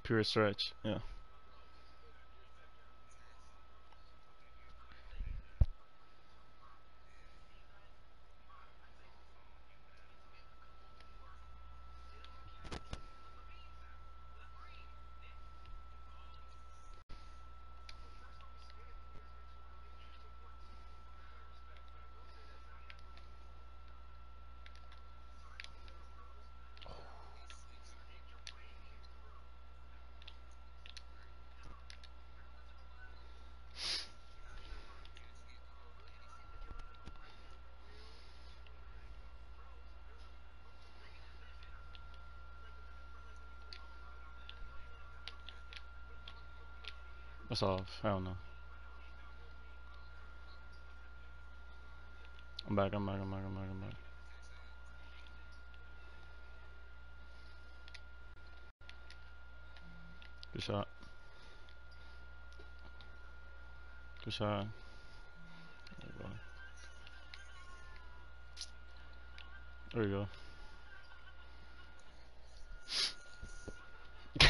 Pure stretch. Yeah. That's off. I don't know. I'm back. I'm back. I'm back. I'm back. I'm back. Good shot. Good shot. There you go. There you go.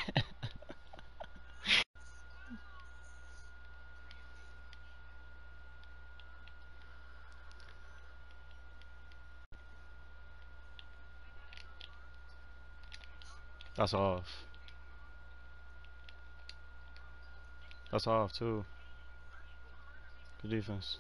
That's off. That's off too. Good defense.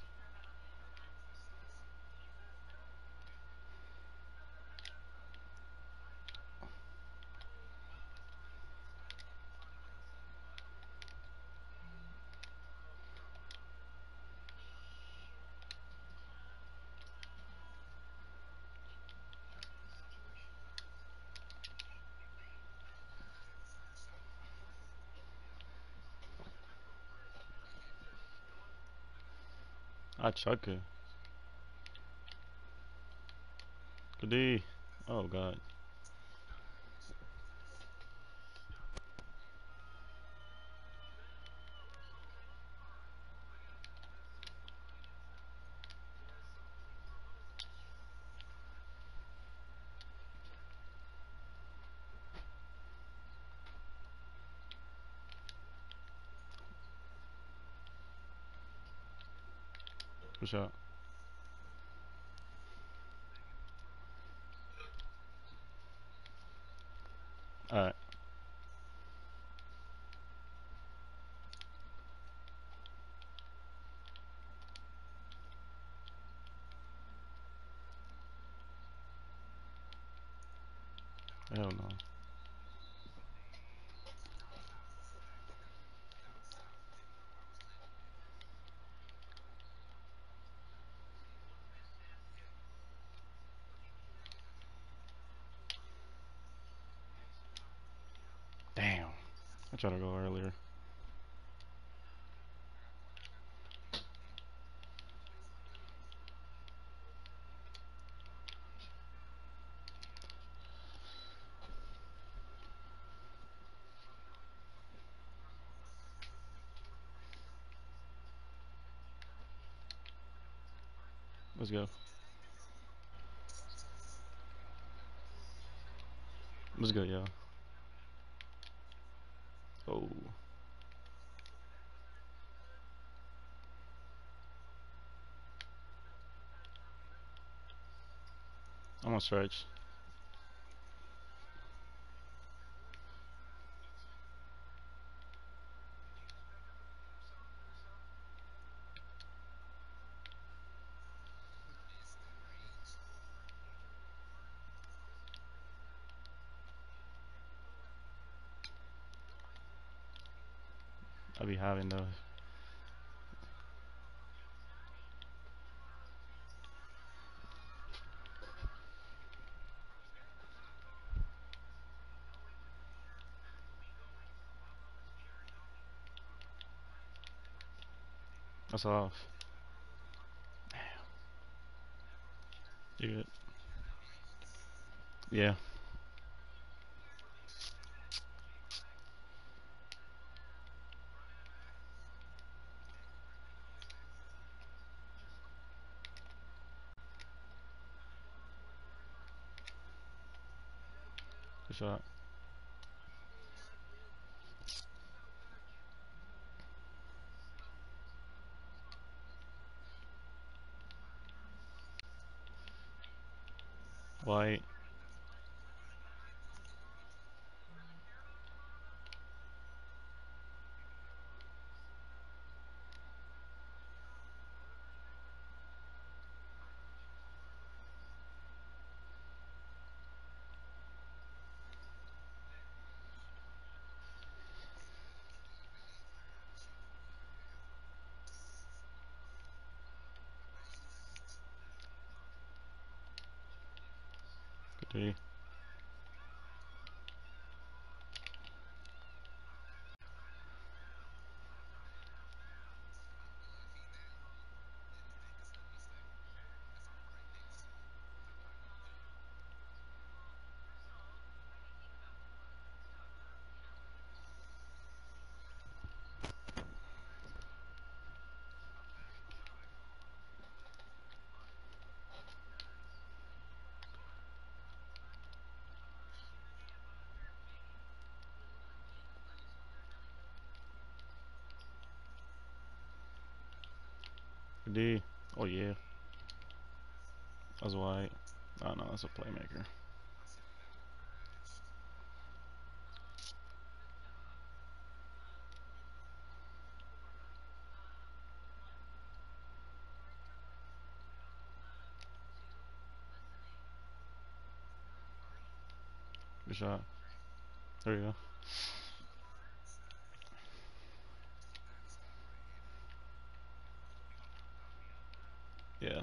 I chuck it. Good D. Oh god. Good shot. Alright. Hell no. Damn. I tried to go earlier. Let's go. Let's go, yo. Oh. I'm on stretch. I be having those. That's off. You good? Yeah. Good shot. White. Good D. Good D. Oh yeah. That's white. Oh no, that's a playmaker. Good shot. There you go. Yeah.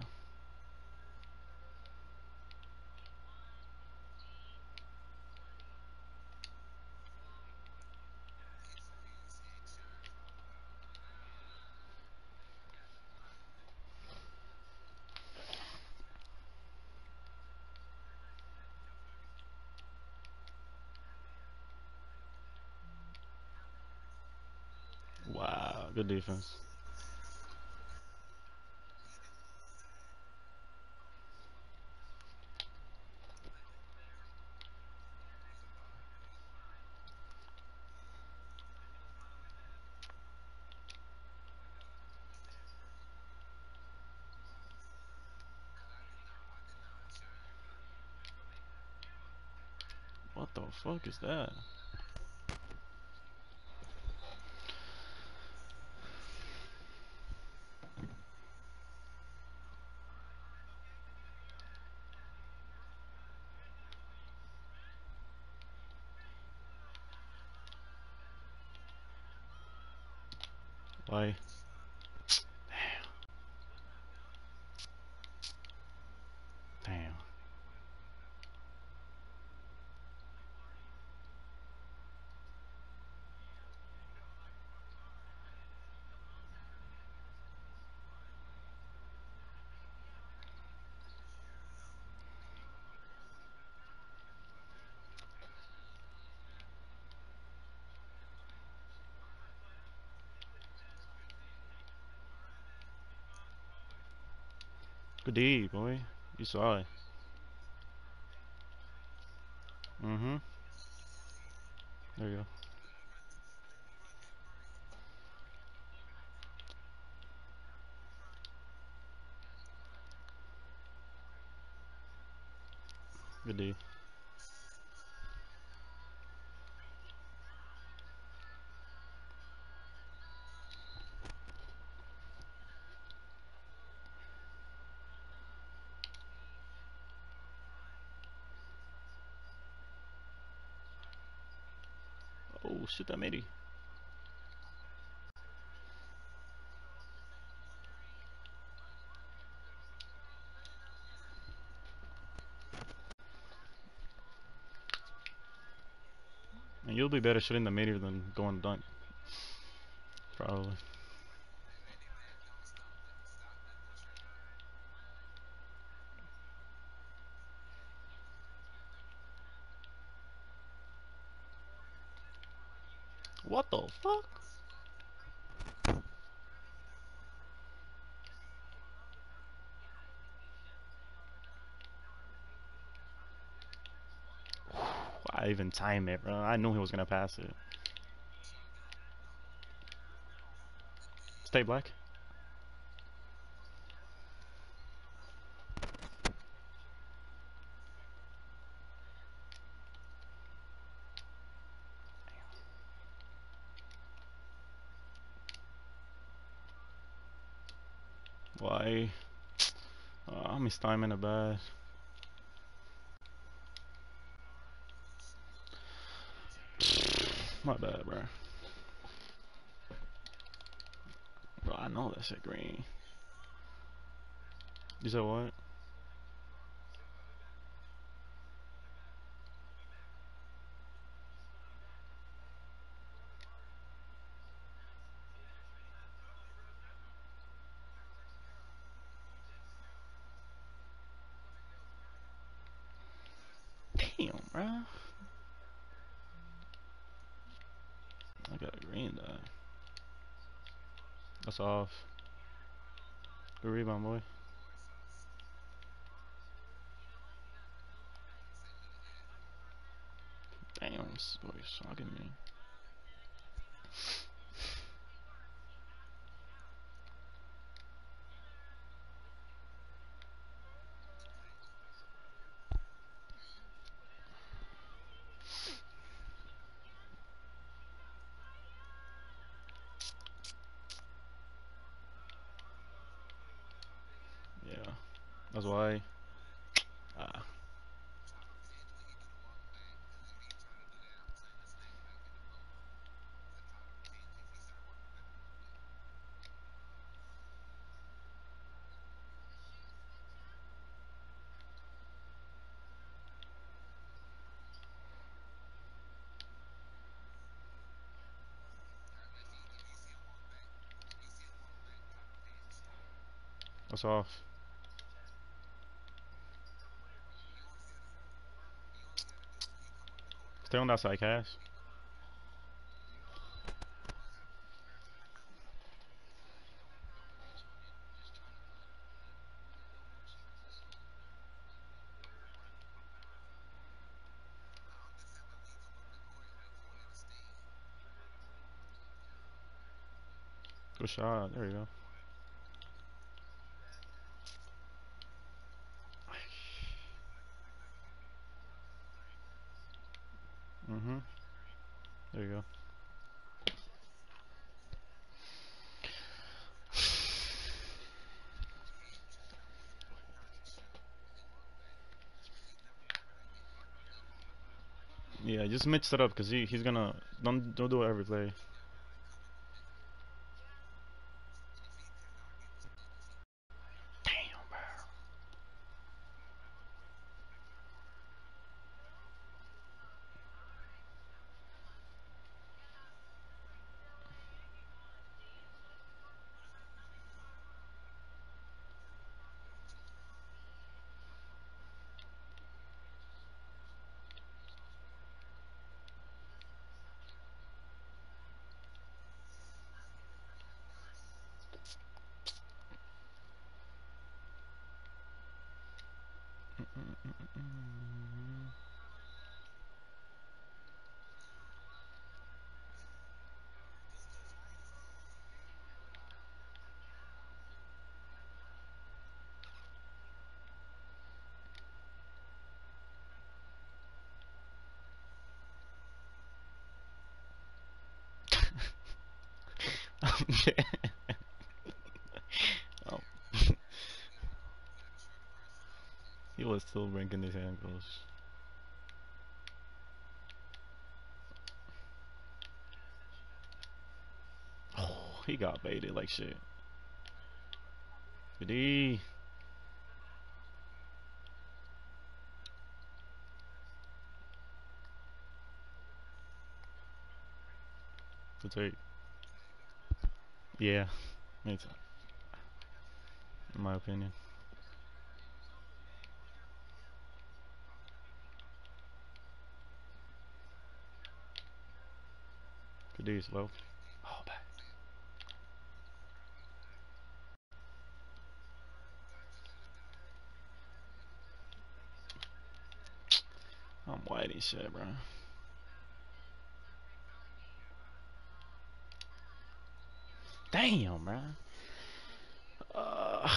Wow. Good defense. What the fuck is that? Why? Damn. Good D, boy. You saw it. Mm-hmm. There you go. Good D. Oh shit, that made it. And you'll be better shooting the meter than going dunk. Probably. What the fuck? I even time it, bro. I knew he was gonna pass it. Stay black. Why? I missed time in the bad. My bad, bro. Bro, I know that shit green. You said what? Damn, bro. I got a green dot. That's off. Good rebound, boy. Damn, this boy shocking me. Yeah, that's why. Ah, that's off. Stay on that side, Cash. Good shot. There you go. Mm-hmm. There you go. Yeah, just mix it up, cause he's gonna don't do it every play. Damn, bro. Yeah. Oh, he was still ranking his ankles. Oh, he got baited like shit. Good D. Good take. Yeah, me too, in my opinion. Good D, slow. Oh, bad. I'm white as shit, bro. Damn, bro. Uh,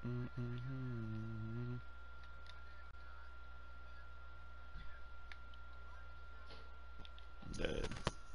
Dead.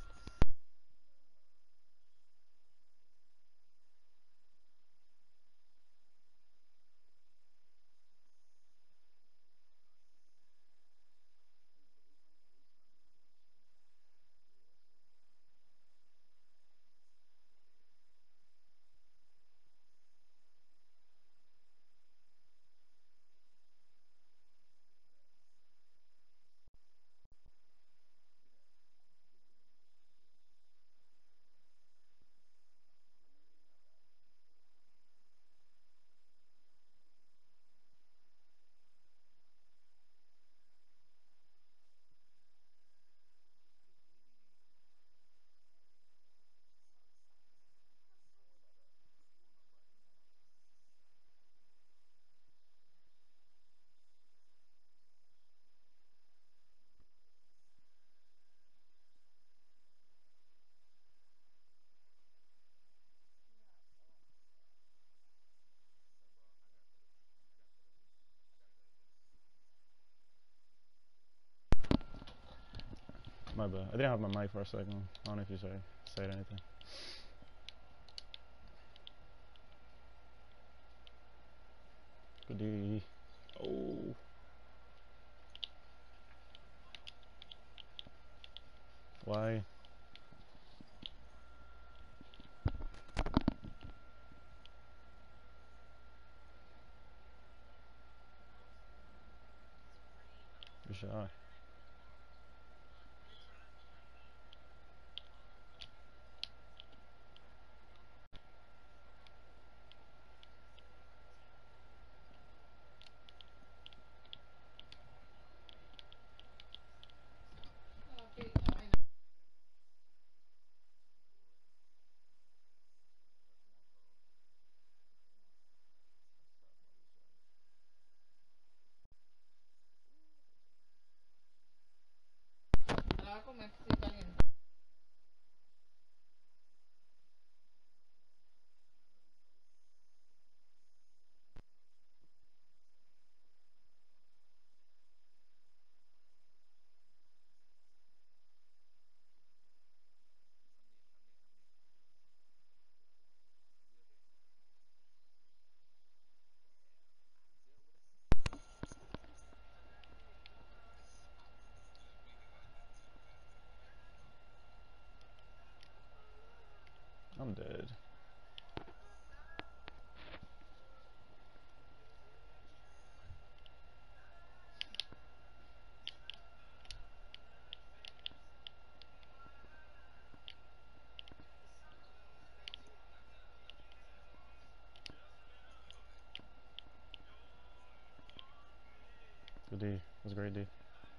My bad. I didn't have my mic for a second. I don't know if you said anything. Good D. Oh. Why? Good shot. I'm dead. Good D. That's a great D.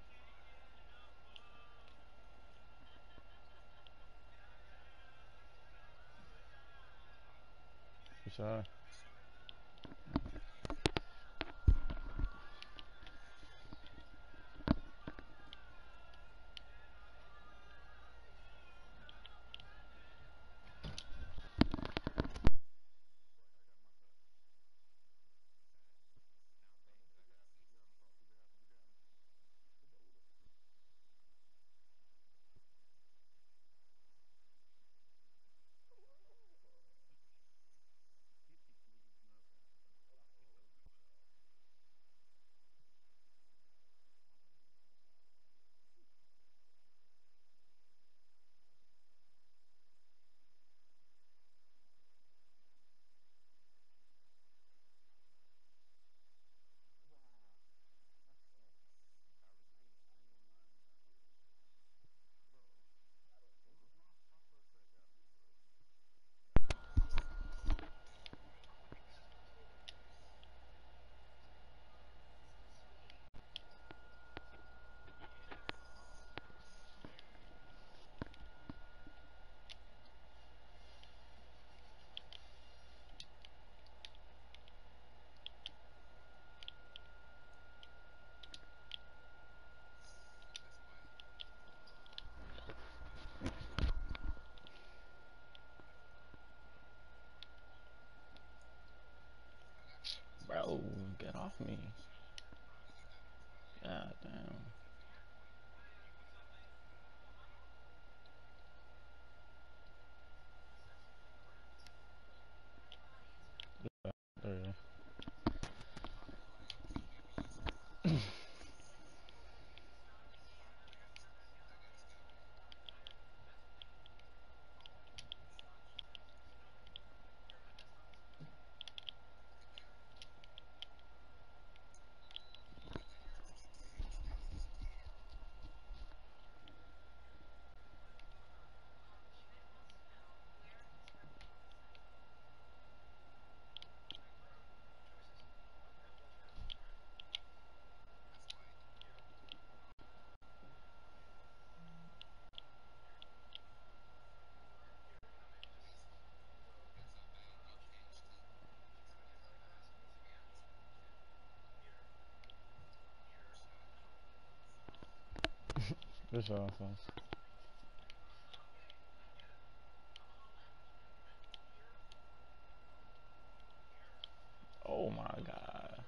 Good shot. me. God damn. There. This offense. Oh my god.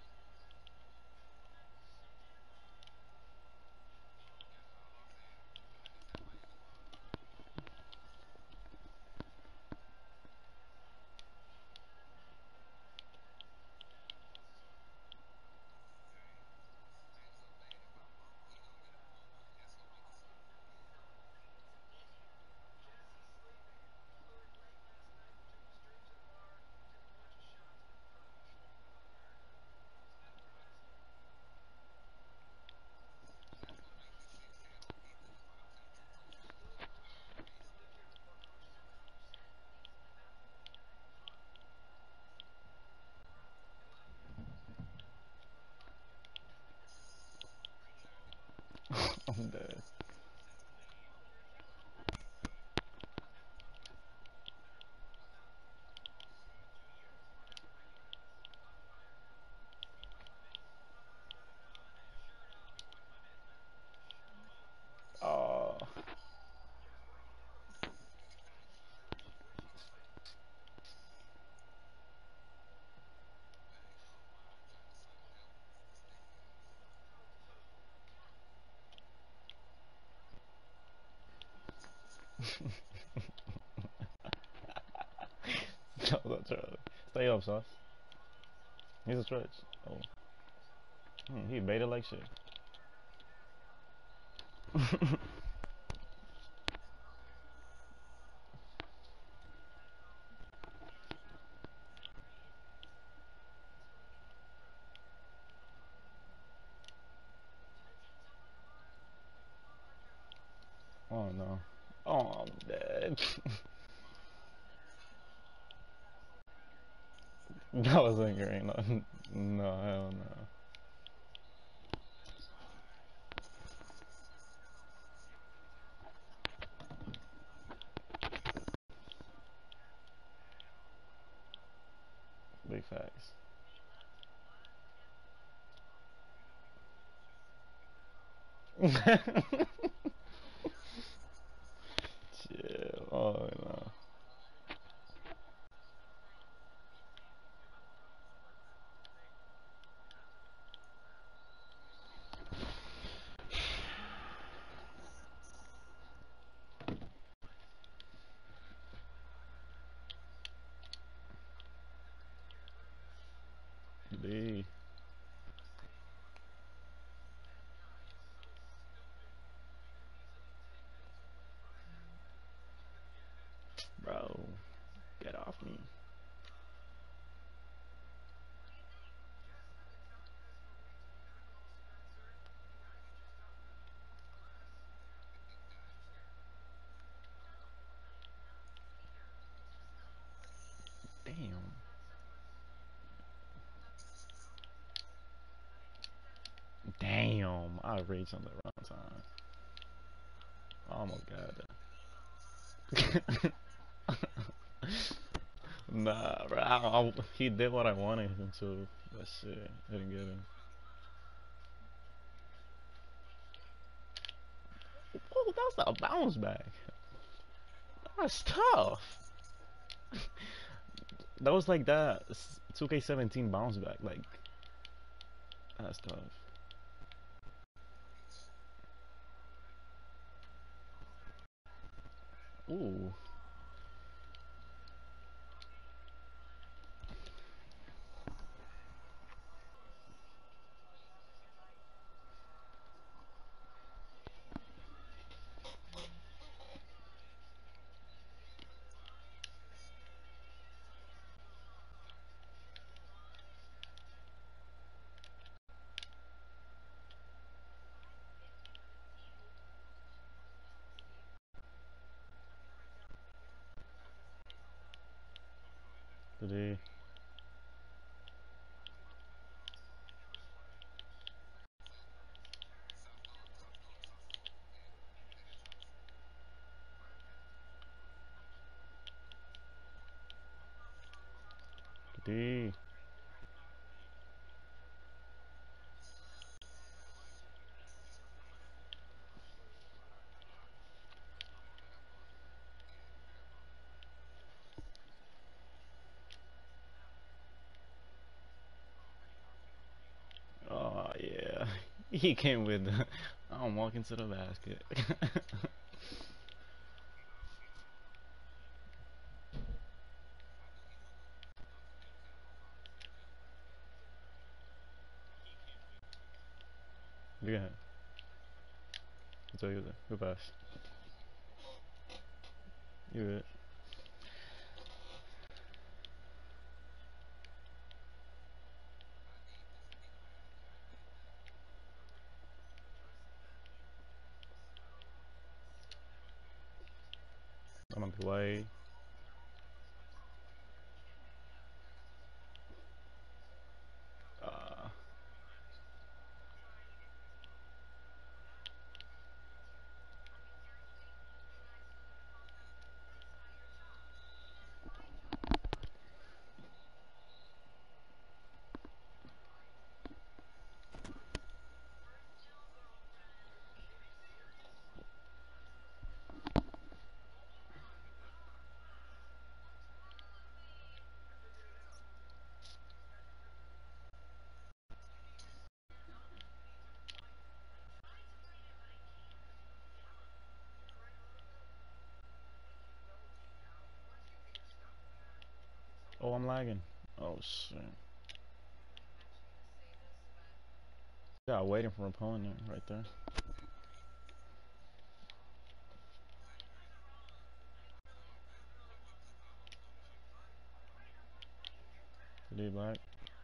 I'm dead. Oh. No, that's right. Stay up, sauce. He's a stretch. Oh. He baited like shit. Oh no. Oh, I'm dead. That wasn't green. No, no, hell no. Big facts. Chill. Oh no. D. Bro, get off me. Damn. Damn. I reached on the wrong time. I almost got that. Nah, bro. He did what I wanted him to. But shit, didn't get him. Oh, that was a bounce back. That's tough. That was like that 2K17 bounce back. Like, That's tough. Ooh. Did he? Did he? Oh yeah. He came with the, I'm walking to the basket. Yeah. I'll tell you that. Good pass. You're it. I'm gonna be way. Uh, oh, I'm lagging. Oh shit. Yeah, waiting for an opponent right there. Did he black?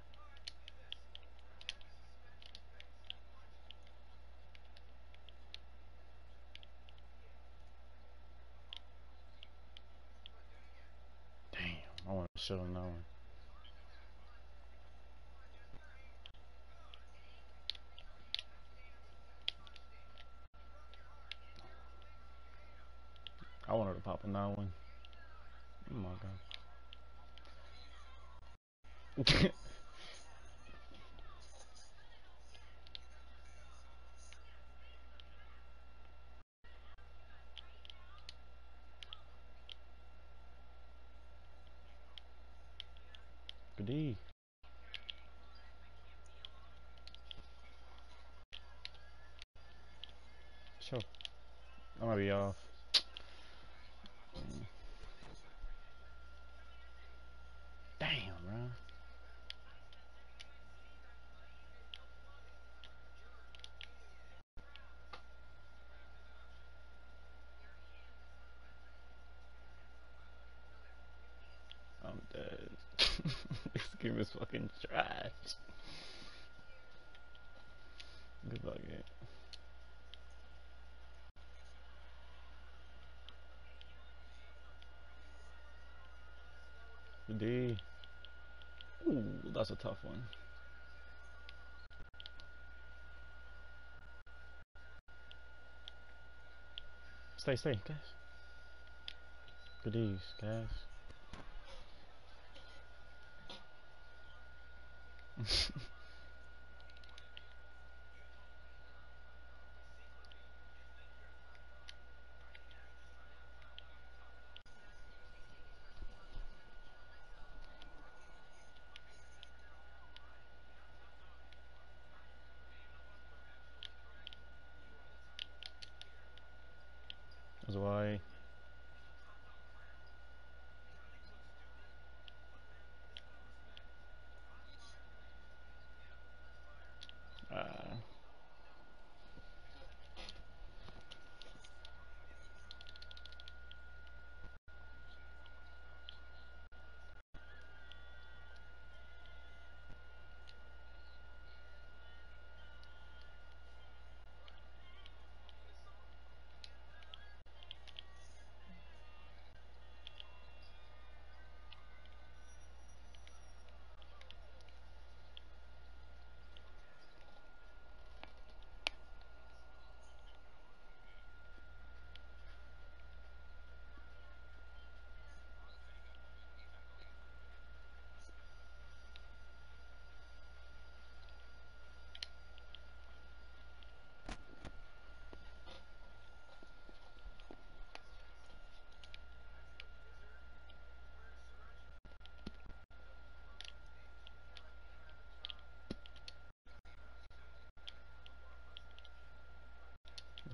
Damn, I want to show him that one. I wanted to pop on that one. Oh my god. Good D. Sure. I might be off. Damn, bro. I'm dead. This game is fucking trash. Good luck, game. Good D. Ooh, that's a tough one. Stay, guys. Good D's, guys.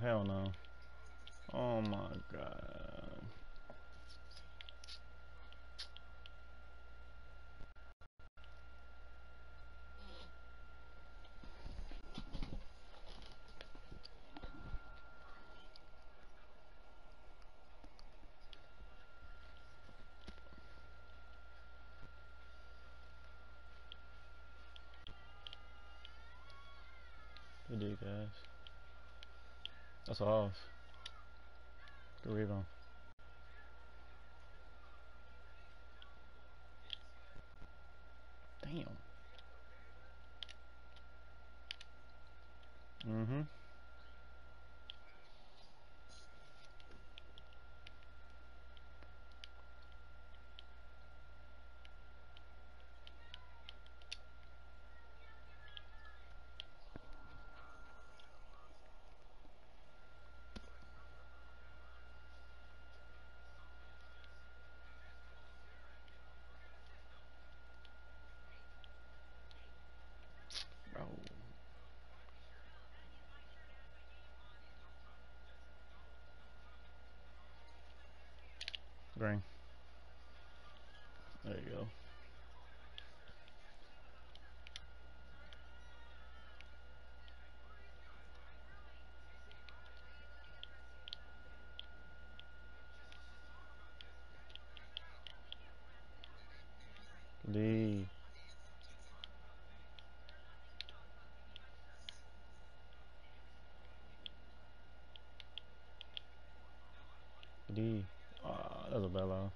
hell no. Oh my god. Good D, guys. That's off. Good rebound. Damn. Mm-hmm. Bro. Green. There you go. D. D. Ah, that's a bad line.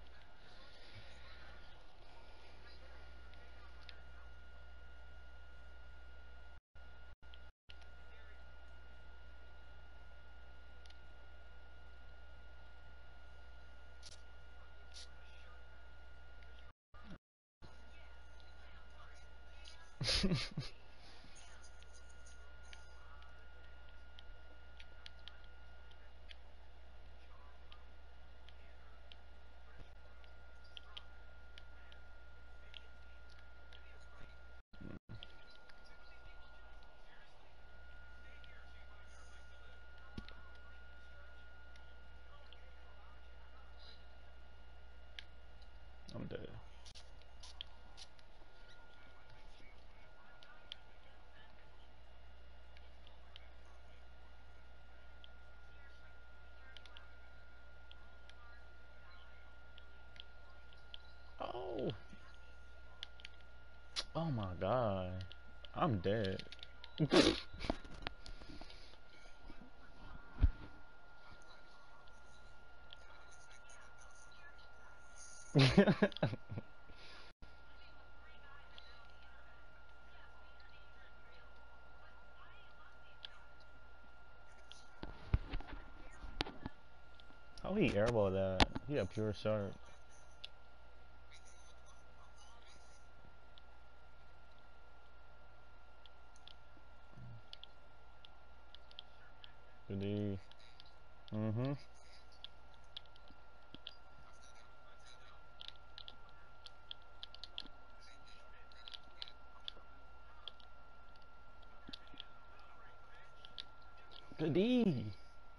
I'm dead. Oh. Oh my god. I'm dead. How he airball that? He a pure sharp. Good D. Mm-hmm. Good D.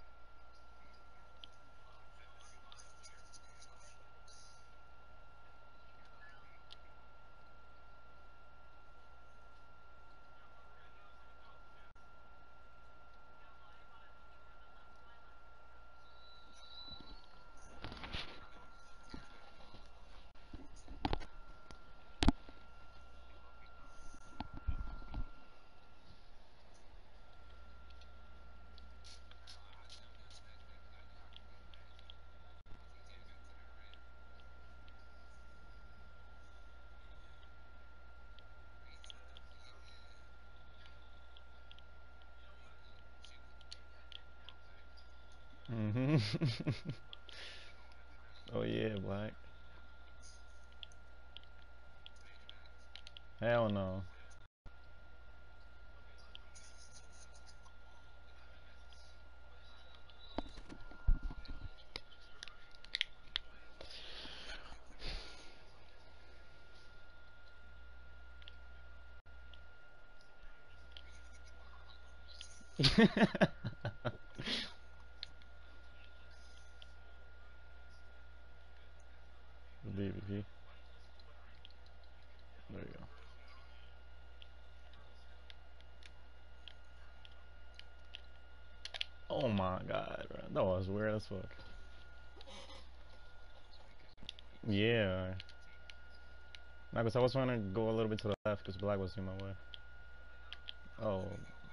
Mm-hmm. Oh yeah, Black. Hell no. The DVP. There you go. Oh my god, bro. That was weird as fuck. Yeah. Nah, cause I was trying to go a little bit to the left because Black was in my way. Oh.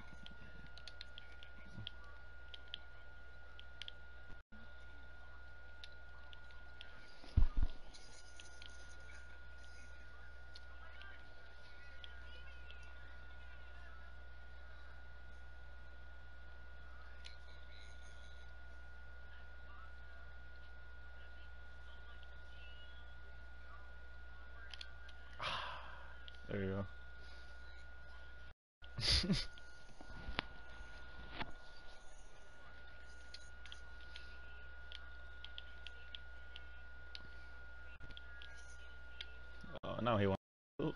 There you go. Oh, now he wants.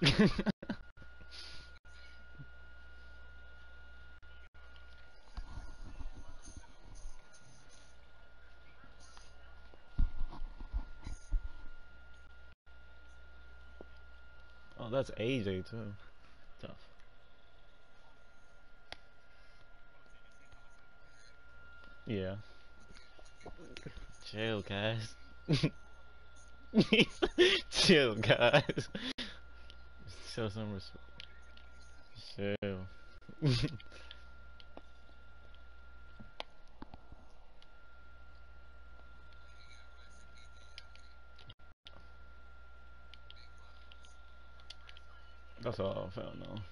Oh, that's AJ too. Tough. Yeah. Chill, guys. Chill, guys. Show some respect. Chill. That's all I felt no.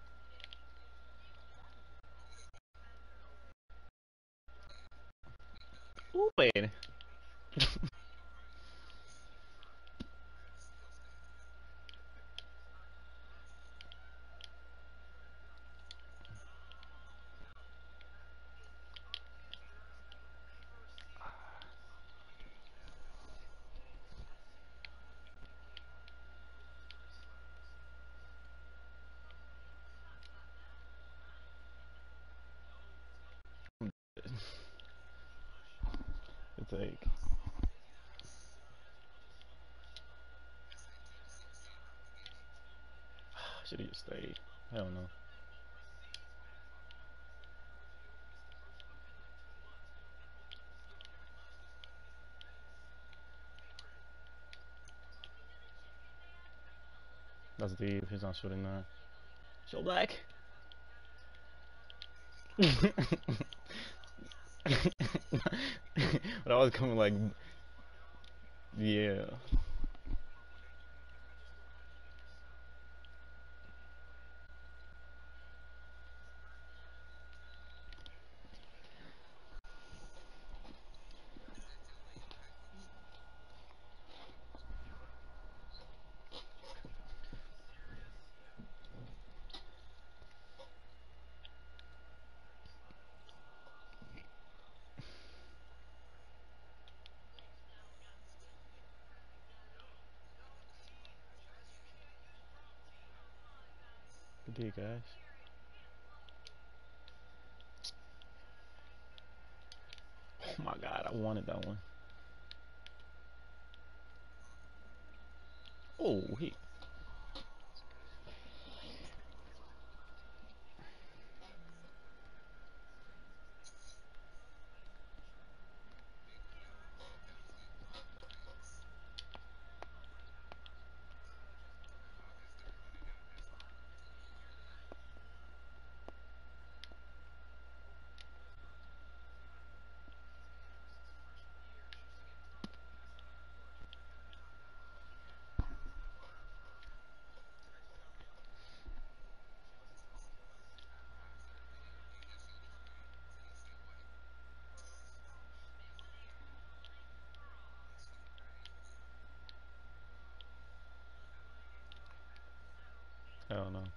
Ooh, wait. It's like, should he just stayed? Hell no. That's deep. He's not shooting that. Show Black. But I was coming like, yeah. Good day, guys. Oh my god, I wanted that one. Oh, he. Hell no.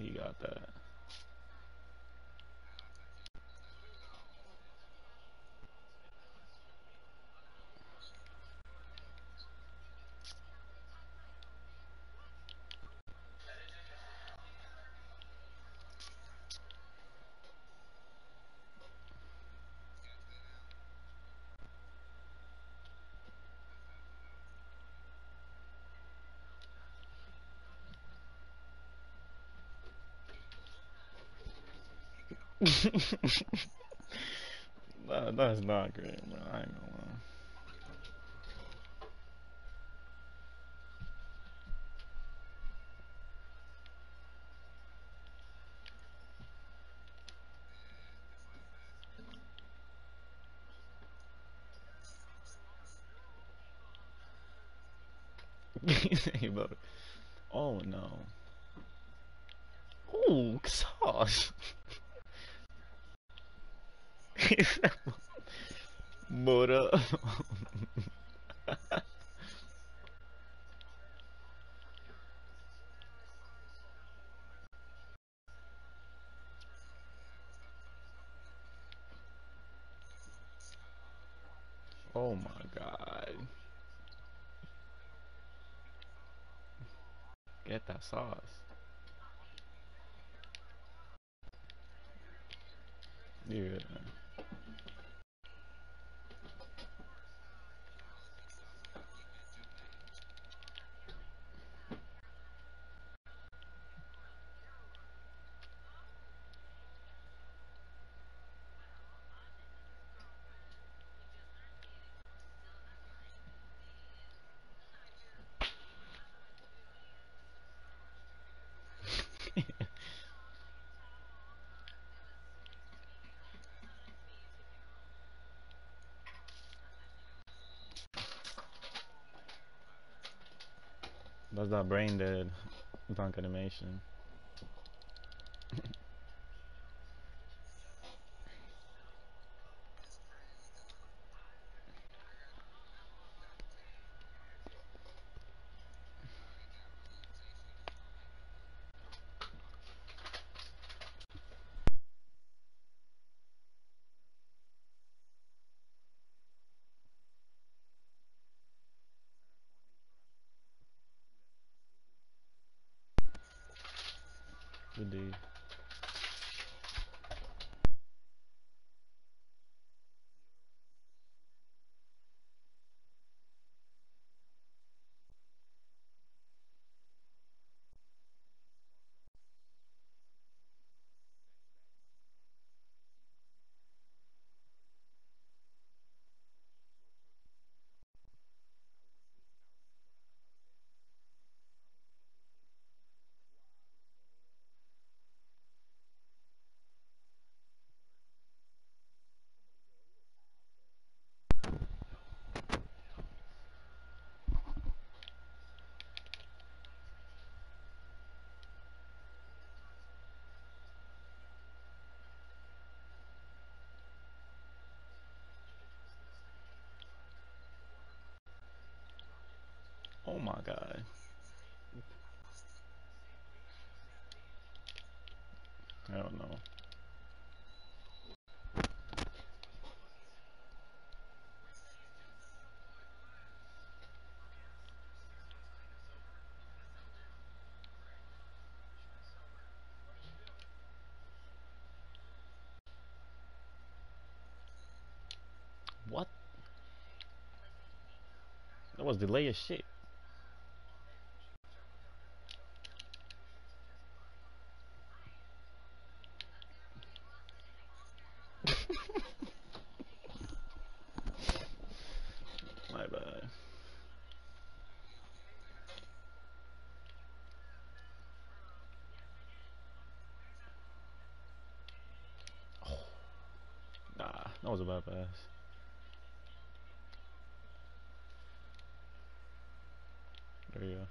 He got that. That's not great, bro. I ain't gonna lie. Hey, bro. Oh no. Ooh, sauce. Mora. Oh my god. Get that sauce. Yeah. That's that brain dead dunk animation. Good D. Oh my god. I don't know. What? That was delay as shit. My bad. Nah, that was a bad pass. There you go.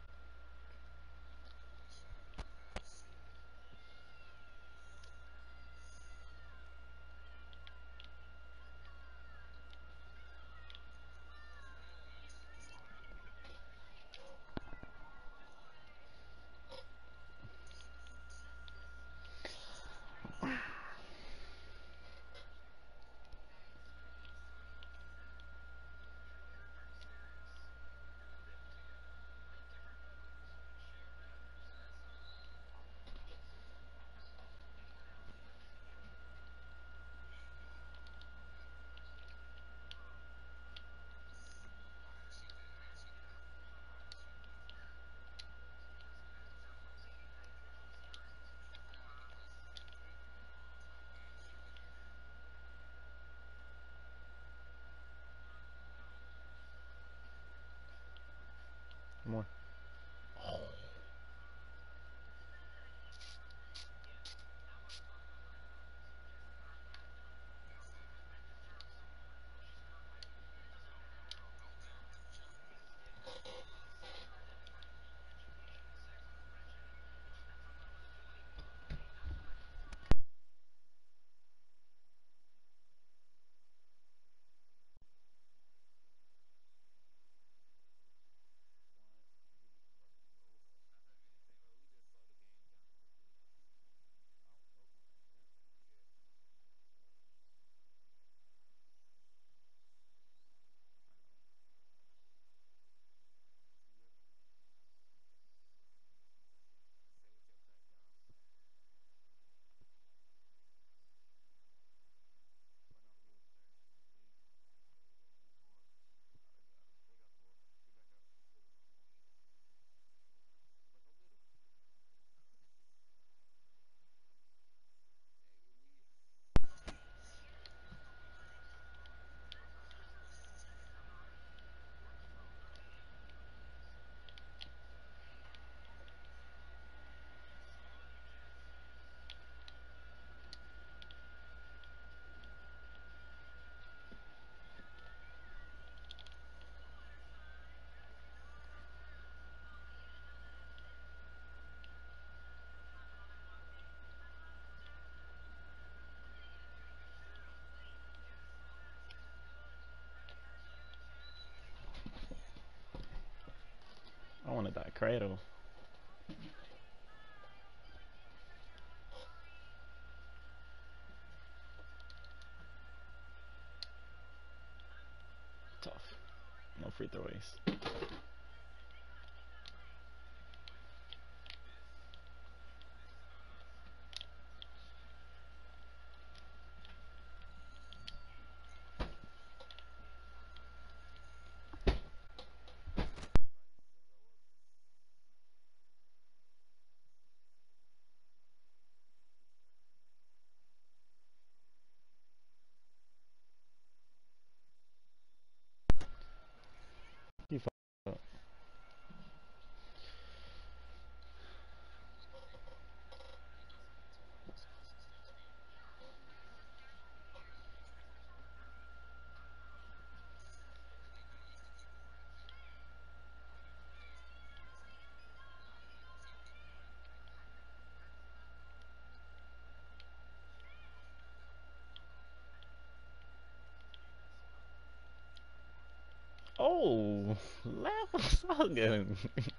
More. I wanted that cradle. Tough. No free throways. You fucked up. Oh, level Salgan.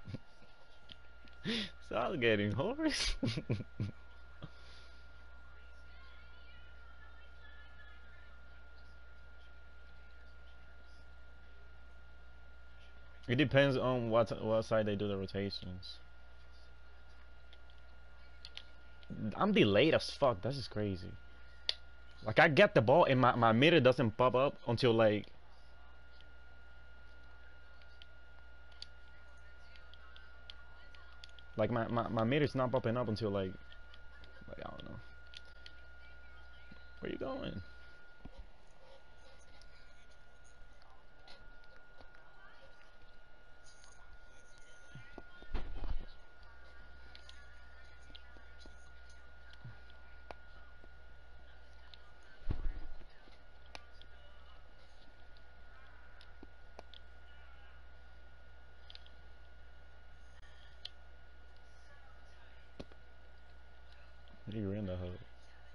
Salgating horse. It depends on what side they do the rotations. I'm delayed as fuck. This is crazy. Like I get the ball and my meter doesn't pop up until like my meter's not popping up until like I don't know. Where you going? You were in the hub.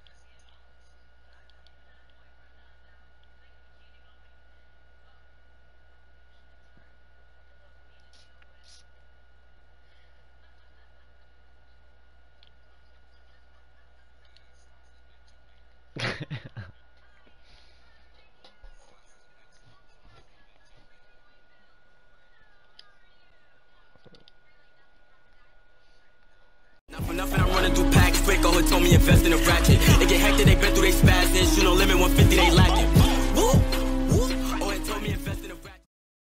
Nothing, I'm running through packs quick. Oh, told me invest in a ratchet. They get hectic, they been through they spasms. You know, limit 150, they lacking.